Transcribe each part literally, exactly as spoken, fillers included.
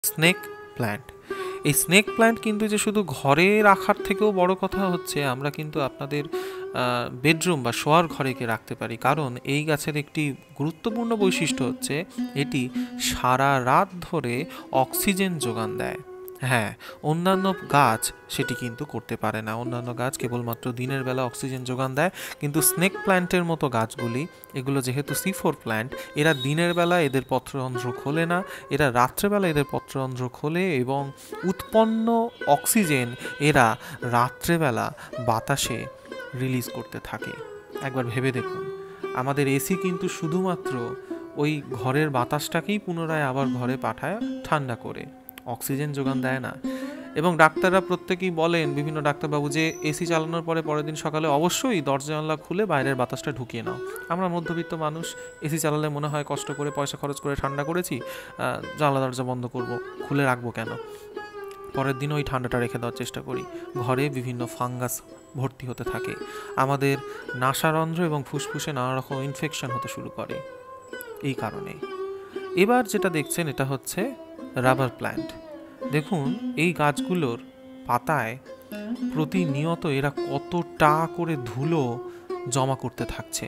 Snake plant. এই snake plant কিন্তু যে শুধু ঘরে রাখার থেকেও বড় কথা হচ্ছে আমরা কিন্তু আপনাদের বেডরুম বা শোয়ার ঘরে গিয়ে রাখতে পারি, কারণ এই গাছের একটি গুরুত্বপূর্ণ বৈশিষ্ট্য হচ্ছে এটি সারা রাত ধরে অক্সিজেন যোগান দেয়। হ্যাঁ, অন্যান্য গাছ সেটি কিন্তু করতে পারে না। অন্যান্য গাছ কেবলমাত্র দিনের বেলা অক্সিজেন যোগান দেয়, কিন্তু স্নেক প্ল্যান্টের মতো গাছগুলি, এগুলো যেহেতু সি ফোর প্ল্যান্ট, এরা দিনের বেলা এদের পত্ররন্ধ্র খোলে না, এরা রাত্রেবেলা এদের পত্ররন্ধ্র খোলে এবং উৎপন্ন অক্সিজেন এরা রাত্রেবেলা বাতাসে রিলিজ করতে থাকে। একবার ভেবে দেখুন, আমাদের এসি কিন্তু শুধুমাত্র ওই ঘরের বাতাসটাকেই পুনরায় আবার ঘরে পাঠায় ঠান্ডা করে, অক্সিজেন যোগান দেয় না। এবং ডাক্তাররা প্রত্যেকেই বলেন, বিভিন্ন ডাক্তারবাবু, যে এসি চালানোর পরে পরের দিন সকালে অবশ্যই দরজা জানলা খুলে বাইরের বাতাসটা ঢুকিয়ে নাও। আমরা মধ্যবিত্ত মানুষ, এসি চালালে মনে হয় কষ্ট করে পয়সা খরচ করে ঠান্ডা করেছি, জানলা দরজা বন্ধ করব, খুলে রাখবো কেন, পরের দিন ওই ঠান্ডাটা রেখে দেওয়ার চেষ্টা করি। ঘরে বিভিন্ন ফাঙ্গাস ভর্তি হতে থাকে, আমাদের নাসারন্ধ্র এবং ফুসফুসে নানা রকম ইনফেকশন হতে শুরু করে এই কারণে। এবার যেটা দেখছেন এটা হচ্ছে রাবার প্ল্যান্ট। দেখুন এই গাছগুলোর পাতায় প্রতিনিয়ত এরা কতটা করে ধুলো জমা করতে থাকছে।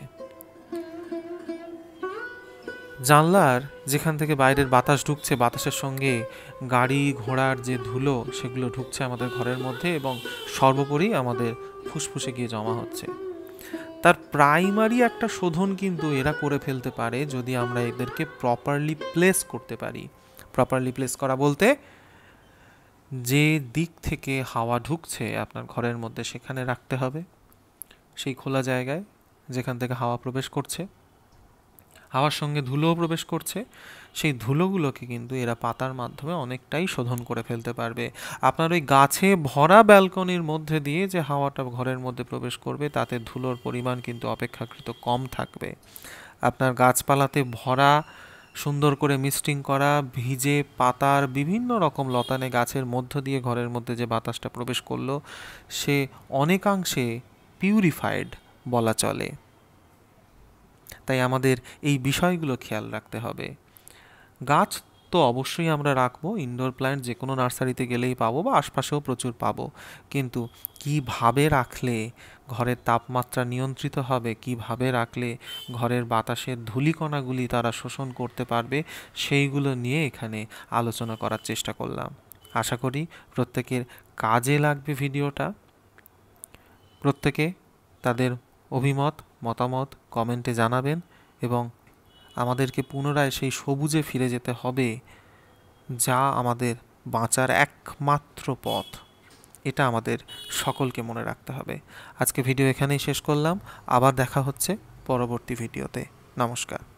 জানলার যেখান থেকে বাইরের বাতাস ঢুকছে, বাতাসের সঙ্গে গাড়ি ঘোড়ার যে ধুলো সেগুলো ঢুকছে আমাদের ঘরের মধ্যে এবং সর্বোপরি আমাদের ফুসফুসে গিয়ে জমা হচ্ছে। তার প্রাইমারি একটা শোধন কিন্তু এরা করে ফেলতে পারে যদি আমরা এদেরকে প্রপারলি প্লেস করতে পারি। প্রপারলি প্লেস করা বলতে, যে দিক থেকে হাওয়া ঢুকছে আপনার ঘরের মধ্যে সেখানে রাখতে হবে, সেই খোলা জায়গায় যেখান থেকে হাওয়া প্রবেশ করছে, হাওয়ার সঙ্গে ধুলোও প্রবেশ করছে, সেই ধুলোগুলোকে কিন্তু এরা পাতার মাধ্যমে অনেকটাই শোধন করে ফেলতে পারবে। আপনার ওই গাছে ভরা ব্যালকনির মধ্যে দিয়ে যে হাওয়াটা ঘরের মধ্যে প্রবেশ করবে তাতে ধুলোর পরিমাণ কিন্তু অপেক্ষাকৃত কম থাকবে। আপনার গাছপালাতে ভরা, সুন্দর করে মিস্টিং করা ভিজে পাতার বিভিন্ন রকম লতানে গাছের মধ্য দিয়ে ঘরের মধ্যে যে বাতাসটা প্রবেশ করলো সে অনেকাংশে পিউরিফাইড বলা চলে। তাই আমাদের এই বিষয়গুলো খেয়াল রাখতে হবে। গাছ তো অবশ্যই আমরা রাখবো, ইনডোর প্ল্যান্ট যে কোনো নার্সারিতে গেলেই পাবো বা আশপাশেও প্রচুর পাবো, কিন্তু কিভাবে রাখলে ঘরের তাপমাত্রা নিয়ন্ত্রিত হবে, কিভাবে রাখলে ঘরের বাতাসের ধূলিকণাগুলি তারা শোষণ করতে পারবে, সেইগুলো নিয়ে এখানে আলোচনা করার চেষ্টা করলাম। আশা করি প্রত্যেকের কাজে লাগবে ভিডিওটা। প্রত্যেকে তাদের অভিমত মতামত কমেন্টে জানাবেন এবং আমাদেরকে পুনরায় সেই সবুজে ফিরে যেতে হবে, যা আমাদের বাঁচার একমাত্র পথ। এটা আমাদের সকলকে মনে রাখতে হবে। আজকে ভিডিও এখানেই শেষ করলাম, আবার দেখা হচ্ছে পরবর্তী ভিডিওতে। নমস্কার।